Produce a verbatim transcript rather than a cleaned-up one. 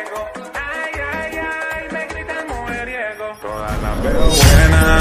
Ay, ay, ay, me gritan mujeriego. Todas las veo buenas.